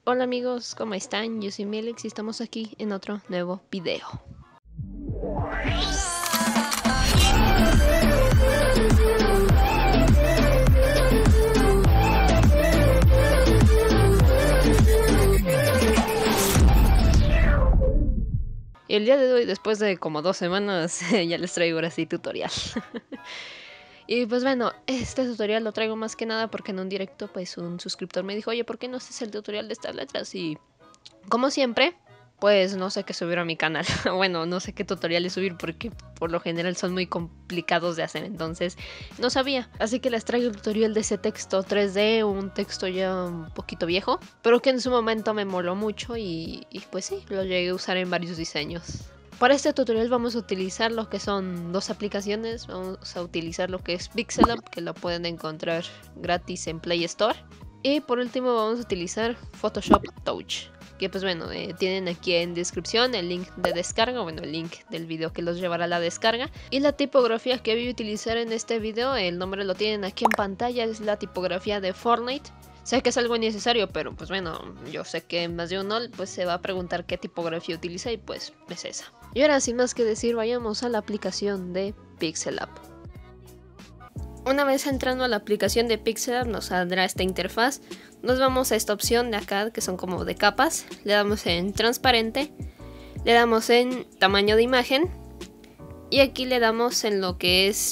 Hola amigos, ¿cómo están? Yo soy Melix y estamos aquí en otro nuevo video. Y el día de hoy, después de como 2 semanas, ya les traigo ahora sí tutorial. Y pues bueno, este tutorial lo traigo más que nada porque en un directo pues un suscriptor me dijo, oye, ¿por qué no haces el tutorial de estas letras? Y como siempre, pues no sé qué subir a mi canal. Bueno, no sé qué tutoriales subir porque por lo general son muy complicados de hacer, entonces no sabía. Así que les traigo el tutorial de ese texto 3D, un texto ya un poquito viejo, pero que en su momento me moló mucho y pues sí, lo llegué a usar en varios diseños. Para este tutorial vamos a utilizar lo que son dos aplicaciones. Vamos a utilizar lo que es Pixelab, que lo pueden encontrar gratis en Play Store. Y por último vamos a utilizar Photoshop Touch, que pues bueno, tienen aquí en descripción el link de descarga, bueno, el link del video que los llevará a la descarga. Y la tipografía que voy a utilizar en este video, el nombre lo tienen aquí en pantalla, es la tipografía de Fortnite. Sé que es algo innecesario, pero pues bueno, yo sé que más de uno pues se va a preguntar qué tipografía utiliza y pues es esa. Y ahora sin más que decir, vayamos a la aplicación de Pixelab. Una vez entrando a la aplicación de Pixelab nos saldrá esta interfaz. Nos vamos a esta opción de acá que son como de capas. Le damos en transparente. Le damos en tamaño de imagen. Y aquí le damos en lo que es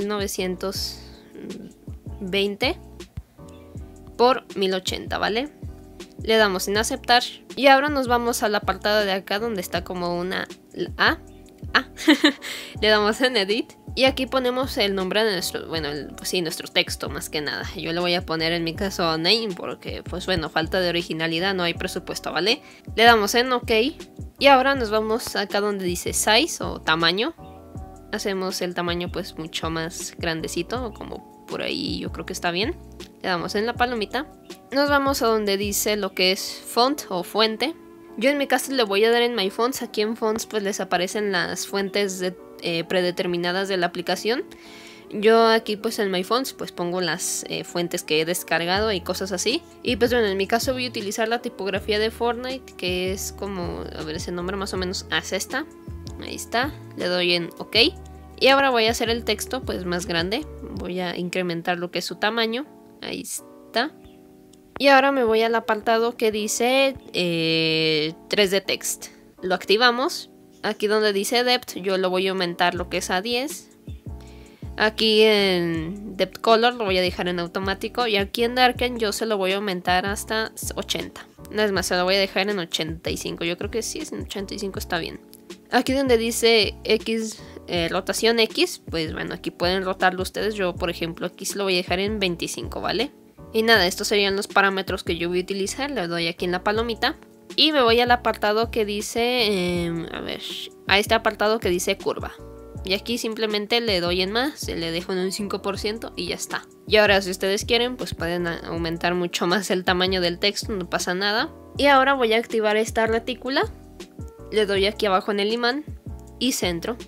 1920 por 1080, ¿vale? Le damos en aceptar. Y ahora nos vamos al apartado de acá donde está como una A. Le damos en edit. Y aquí ponemos el nombre de nuestro, bueno, pues sí, nuestro texto más que nada. Yo le voy a poner en mi caso name porque, pues bueno, falta de originalidad, no hay presupuesto, ¿vale? Le damos en OK. Y ahora nos vamos acá donde dice size o tamaño. Hacemos el tamaño pues mucho más grandecito, como por ahí yo creo que está bien. Le damos en la palomita. Nos vamos a donde dice lo que es font o fuente. Yo en mi caso le voy a dar en My Fonts. Aquí en Fonts pues les aparecen las fuentes predeterminadas de la aplicación. Yo aquí pues en My Fonts pues pongo las fuentes que he descargado y cosas así. Y pues bueno, en mi caso voy a utilizar la tipografía de Fortnite, que es como, a ver, ese nombre más o menos es esta. Ahí está, le doy en OK. Y ahora voy a hacer el texto pues más grande. Voy a incrementar lo que es su tamaño. Ahí está. Y ahora me voy al apartado que dice 3D Text. Lo activamos. Aquí donde dice Depth yo lo voy a aumentar lo que es a 10. Aquí en Depth Color lo voy a dejar en automático. Y aquí en Darken yo se lo voy a aumentar hasta 80. No es más, se lo voy a dejar en 85. Yo creo que sí, en 85 está bien. Aquí donde dice X, rotación X, pues bueno, aquí pueden rotarlo ustedes. Yo por ejemplo aquí se lo voy a dejar en 25, ¿vale? Y nada, estos serían los parámetros que yo voy a utilizar. Le doy aquí en la palomita. Y me voy al apartado que dice, a ver, a este apartado que dice curva. Y aquí simplemente le doy en más, le dejo en un 5% y ya está. Y ahora si ustedes quieren, pues pueden aumentar mucho más el tamaño del texto, no pasa nada. Y ahora voy a activar esta retícula. Le doy aquí abajo en el imán y centro.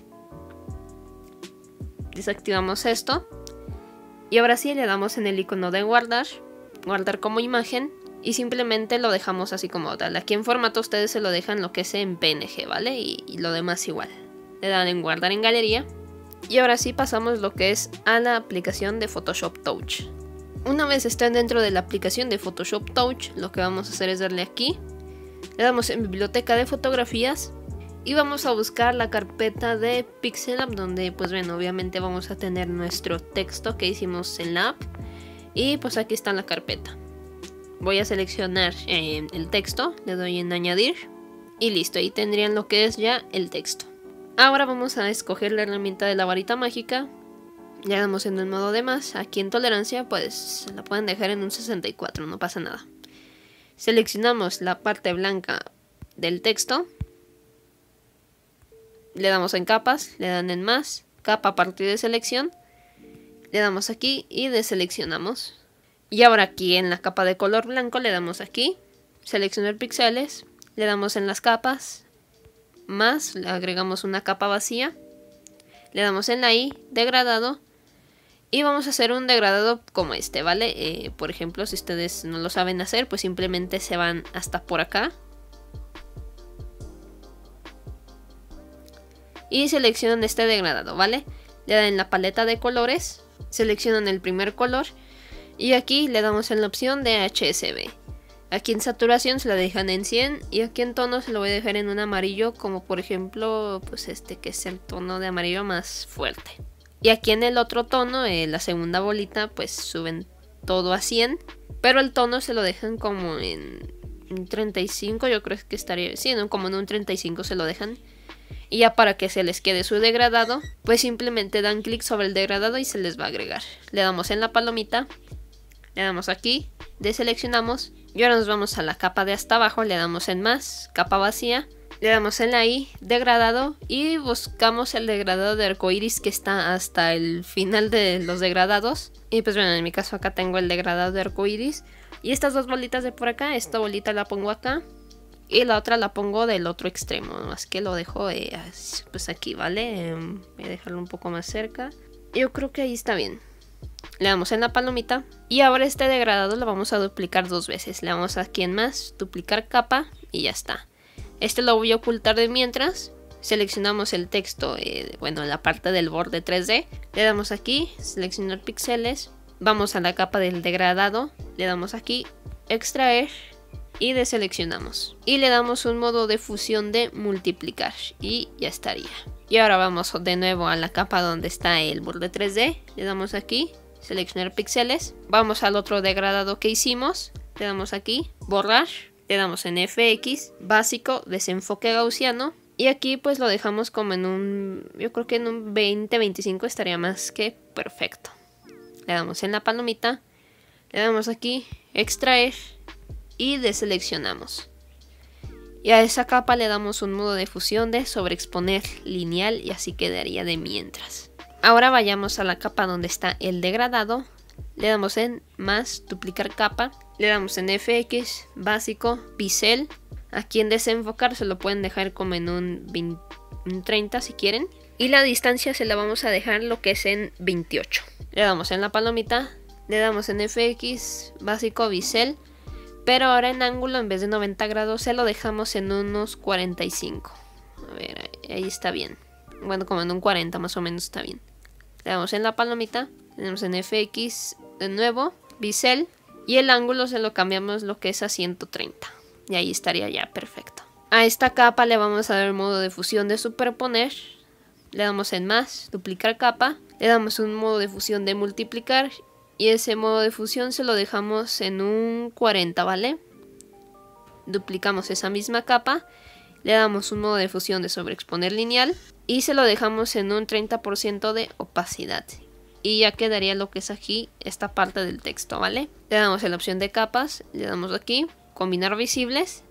Desactivamos esto. Y ahora sí le damos en el icono de guardar como imagen y simplemente lo dejamos así como tal. Aquí en formato ustedes se lo dejan lo que es en PNG, ¿vale? Y lo demás igual. Le dan en guardar en galería y ahora sí pasamos lo que es a la aplicación de Photoshop Touch. Una vez estén dentro de la aplicación de Photoshop Touch, lo que vamos a hacer es darle aquí. Le damos en biblioteca de fotografías. Y vamos a buscar la carpeta de Pixelab donde pues bueno, obviamente vamos a tener nuestro texto que hicimos en la app. Y pues aquí está la carpeta. Voy a seleccionar el texto, le doy en añadir y listo, ahí tendrían lo que es ya el texto. Ahora vamos a escoger la herramienta de la varita mágica. Le damos en el modo de más, aquí en tolerancia pues la pueden dejar en un 64, no pasa nada. Seleccionamos la parte blanca del texto. Le damos en capas, le dan en más, capa a partir de selección, le damos aquí y deseleccionamos. Y ahora aquí en la capa de color blanco le damos aquí, seleccionar píxeles, le damos en las capas, más, le agregamos una capa vacía, le damos en la I, degradado, Y vamos a hacer un degradado como este, ¿vale? Por ejemplo, si ustedes no lo saben hacer, pues simplemente se van hasta por acá. Y seleccionan este degradado, ¿vale? Le dan en la paleta de colores, seleccionan el primer color y aquí le damos en la opción de HSB. Aquí en saturación se la dejan en 100 y aquí en tono se lo voy a dejar en un amarillo, como por ejemplo, pues este que es el tono de amarillo más fuerte. Y aquí en el otro tono, la segunda bolita, pues suben todo a 100, pero el tono se lo dejan como en 35, yo creo que estaría, sí, ¿no? Como en un 35 se lo dejan. Y ya para que se les quede su degradado, pues simplemente dan clic sobre el degradado y se les va a agregar. Le damos en la palomita, le damos aquí, deseleccionamos y ahora nos vamos a la capa de hasta abajo, le damos en más, capa vacía, le damos en la I, degradado y buscamos el degradado de arcoiris que está hasta el final de los degradados. Y pues bueno, en mi caso acá tengo el degradado de arcoiris y estas dos bolitas de por acá, esta bolita la pongo acá. Y la otra la pongo del otro extremo, más que lo dejo pues aquí, ¿vale? Voy a dejarlo un poco más cerca. Yo creo que ahí está bien. Le damos en la palomita. Y ahora este degradado lo vamos a duplicar 2 veces. Le damos aquí en más, duplicar capa y ya está. Este lo voy a ocultar de mientras. Seleccionamos el texto, bueno, la parte del borde 3D. Le damos aquí, seleccionar píxeles. Vamos a la capa del degradado. Le damos aquí, extraer. Y deseleccionamos. Y le damos un modo de fusión de multiplicar. Y ya estaría. Y ahora vamos de nuevo a la capa donde está el borde 3D. Le damos aquí. Seleccionar píxeles. Vamos al otro degradado que hicimos. Le damos aquí. Borrar. Le damos en FX. Básico. Desenfoque gaussiano. Y aquí pues lo dejamos como en un... Yo creo que en un 20-25 estaría más que perfecto. Le damos en la palomita. Le damos aquí. Extraer. Y deseleccionamos. Y a esa capa le damos un modo de fusión de sobreexponer lineal y así quedaría de mientras. Ahora vayamos a la capa donde está el degradado. Le damos en más, duplicar capa. Le damos en FX, básico, pixel. Aquí en desenfocar se lo pueden dejar como en un 30 si quieren. Y la distancia se la vamos a dejar lo que es en 28. Le damos en la palomita. Le damos en FX, básico, bisel. Pero ahora en ángulo, en vez de 90 grados, se lo dejamos en unos 45. A ver, ahí está bien. Bueno, como en un 40 más o menos está bien. Le damos en la palomita. Tenemos en FX de nuevo, bisel. Y el ángulo se lo cambiamos lo que es a 130. Y ahí estaría ya perfecto. A esta capa le vamos a dar el modo de fusión de superponer. Le damos en más, duplicar capa. Le damos un modo de fusión de multiplicar. Y ese modo de fusión se lo dejamos en un 40, ¿vale? Duplicamos esa misma capa. Le damos un modo de fusión de sobreexponer lineal. Y se lo dejamos en un 30% de opacidad. Y ya quedaría lo que es aquí, esta parte del texto, ¿vale? Le damos en la opción de capas. Le damos aquí, combinar visibles.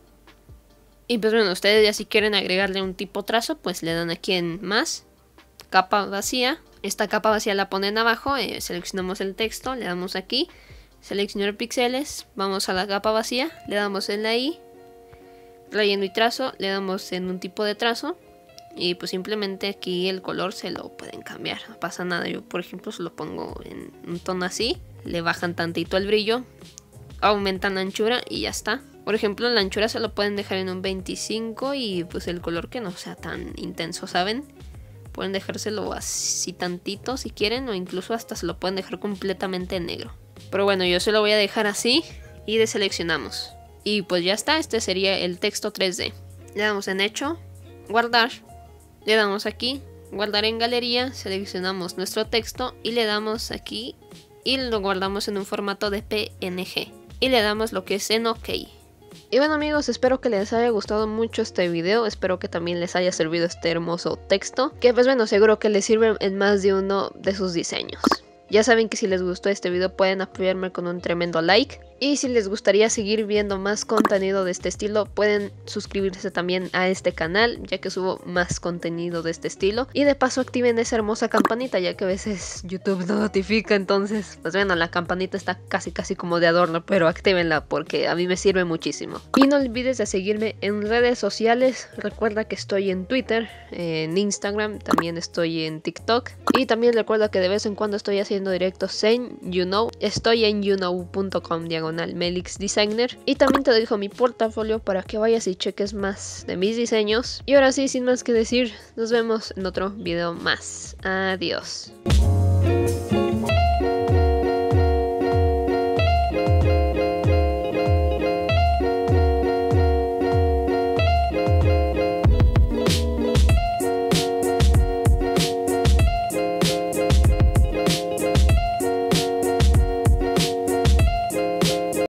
Y pues bueno, ustedes ya si quieren agregarle un tipo trazo, pues le dan aquí en más. Capa vacía. Esta capa vacía la ponen abajo, seleccionamos el texto, le damos aquí, seleccionar píxeles, vamos a la capa vacía, le damos en la I, relleno y trazo, le damos en un tipo de trazo y pues simplemente aquí el color se lo pueden cambiar, no pasa nada. Yo por ejemplo se lo pongo en un tono así, le bajan tantito el brillo, aumentan la anchura y ya está. Por ejemplo la anchura se lo pueden dejar en un 25 y pues el color que no sea tan intenso, ¿saben? Pueden dejárselo así tantito si quieren o incluso hasta se lo pueden dejar completamente negro. Pero bueno, yo se lo voy a dejar así y deseleccionamos. Y pues ya está, este sería el texto 3D. Le damos en hecho, guardar, le damos aquí, guardar en galería, seleccionamos nuestro texto y le damos aquí y lo guardamos en un formato de PNG. Y le damos lo que es en OK. Y bueno amigos, espero que les haya gustado mucho este video, espero que también les haya servido este hermoso texto, que pues bueno, seguro que les sirve en más de uno de sus diseños. Ya saben que si les gustó este video pueden apoyarme con un tremendo like, Y si les gustaría seguir viendo más contenido de este estilo, pueden suscribirse también a este canal, ya que subo más contenido de este estilo. Y de paso activen esa hermosa campanita, ya que a veces YouTube no notifica. Entonces, pues bueno, la campanita está casi como de adorno, pero actívenla porque a mí me sirve muchísimo. Y no olvides de seguirme en redes sociales. Recuerda que estoy en Twitter, en Instagram, también estoy en TikTok. Y también recuerda que de vez en cuando estoy haciendo directos en YouKnow. Estoy en youknow.com/Melix Designer. Y también te dejo mi portafolio para que vayas y cheques más de mis diseños. Y ahora sí, sin más que decir, nos vemos en otro video más. Adiós.